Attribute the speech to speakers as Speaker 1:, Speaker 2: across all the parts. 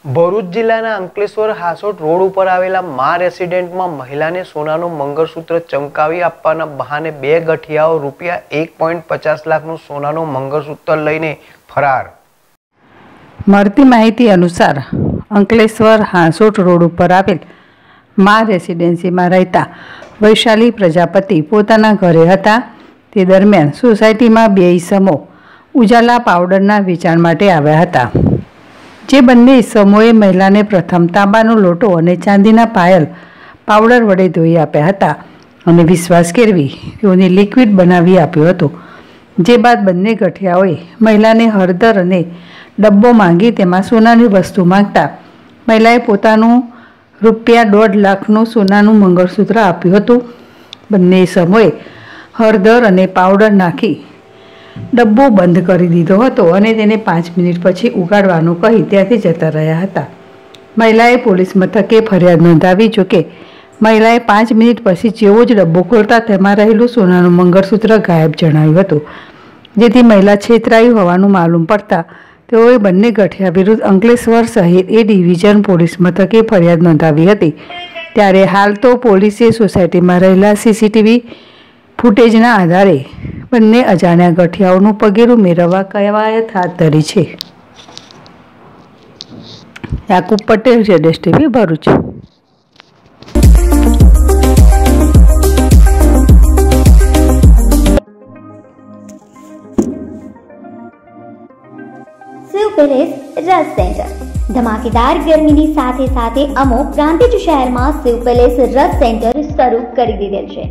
Speaker 1: ભરૂચ જિલ્લાના અંકલેશ્વર હાસોટ રોડ ઉપર આવેલા મા રેસિડેન્ટમાં મહિલાને સોનાનું મંગળસૂત્ર ચમકાવી આપવાના બહાને બે ગઠિયાઓ રૂપિયા 1.50 લાખનું સોનાનું મંગળસૂત્ર લઈને ફરાર।
Speaker 2: મળતી માહિતી અનુસાર અંકલેશ્વર હાસોટ રોડ ઉપર આવેલ મા રેસિડેન્સીમાં રહેતા વૈશાલી પ્રજાપતિ પોતાના ઘરે હતા। તે દરમિયાન સોસાયટીમાં બે ઈસમો ઉજાલા પાવડરના વેચાણ માટે આવ્યા હતા। જે બંને ઈસમોએ મહિલાને પ્રથમ તાંબાનો લોટો અને ચાંદીના પાયલ પાવડર વડે ધોઈ આપ્યા હતા અને વિશ્વાસ કેળવી તેઓને લિક્વિડ બનાવી આપ્યો હતો। જે બાદ બંને ગઠિયાઓએ મહિલાને હળદર અને ડબ્બો માંગી તેમાં સોનાની વસ્તુ માંગતા મહિલાએ પોતાનું રૂપિયા 1.5 લાખનું સોનાનું મંગળસૂત્ર આપ્યું હતું। બંને ઈસમોએ હળદર અને પાવડર નાખી ડબ્બો બંધ કરી દીધો હતો અને તેને 5 મિનિટ પછી ઉગાડવાનું કહી ત્યાંથી જતા રહ્યા હતા। મહિલાએ પોલીસ મથકે ફરિયાદ નોંધાવી, જોકે મહિલાએ 5 મિનિટ પછી જેવો જ ડબ્બો ખોલતા તેમાં રહેલું સોનાનું મંગળસૂત્ર ગાયબ જણાવ્યું હતું, જેથી મહિલા છેતરાઈ હોવાનું માલુમ પડતા તેઓએ બંને ગઠિયા વિરુદ્ધ અંકલેશ્વર શહેર એ ડિવિઝન પોલીસ મથકે ફરિયાદ નોંધાવી હતી। ત્યારે હાલ તો પોલીસે સોસાયટીમાં રહેલા સીસીટીવી ફૂટેજના આધારે બંને અજાણ્યા ગઠિયાઓનું પગેરું મેળવવા કવાયત હાથ ધરી છે। Yakub Patel, ZS TV, Bharuch.
Speaker 3: Shiv palace રસ સેન્ટર ધમાકેદાર ગરમીની સાથે સાથે અમો પ્રાંતિજ શહેરમાં શિવ પેલેસ રસ સેન્ટર શરૂ કરી દીધેલ છે।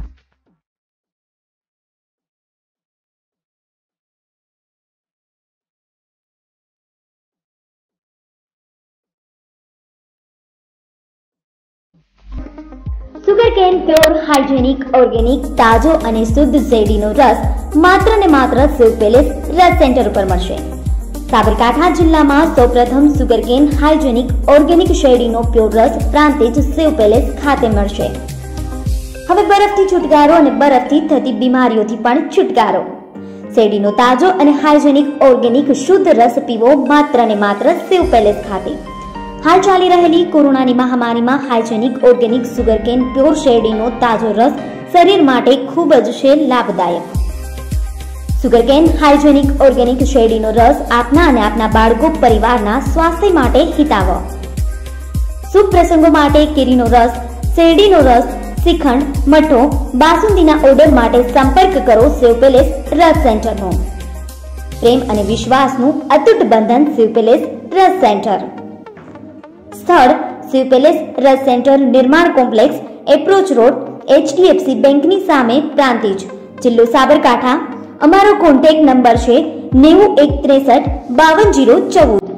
Speaker 3: સુગરકેન પ્યોર હાઇજેનિક ઓર્ગેનિક તાજો અને શુદ્ધ શેરડીનો રસ માત્ર ને માત્ર શિવ પેલેસ રસ સેન્ટર ઉપર મળશે। સાબરકાંઠા જિલ્લામાં સૌપ્રથમ સુગરકેન હાઇજેનિક ઓર્ગેનિક શેરડીનો પ્યોર રસ પ્રાંતિજ શિવ પેલેસ ખાતે મળશે। હવે બરફથી છુટકારો અને બરફથી થતી બીમારીઓથી પણ છુટકારો। શેરડીનો તાજો અને હાઇજેનિક ઓર્ગેનિક શુદ્ધ રસ પીવો માત્ર ને માત્ર શિવ પેલેસ ખાતે। હાલ ચાલી રહેલી કોરોનાની મહામારીમાં હાઇજેનિક ઓર્ગેનિક સુગરકેન પ્યોર શેરડીનો તાજો રસ શરીર માટે ખૂબ જ છે લાભદાયક। સુગરકેન હાઇજેનિક ઓર્ગેનિક શેરડીનો રસ આપના અને આપના બાળકો પરિવારના સ્વાસ્થ્ય માટે હિતાવહ। શુભ પ્રસંગો માટે કેરીનો રસ, શેરડીનો રસ, શ્રીખંડ, મઠો, બાસુંદીના ઓર્ડર માટે સંપર્ક કરો શિવ પેલેસ રસ સેન્ટરનો। પ્રેમ અને વિશ્વાસનું અતૂટ બંધન શિવ પેલેસ રસ સેન્ટર। સ્થળ શિવ પેલેસ રસ centre, Nirman complex, approach road, HDFC બેંકની સામે, પ્રાંતિજ, જિલ્લો સાબરકાંઠા। અમારો કોન્ટેક્ટ નંબર છે 9163 52 014।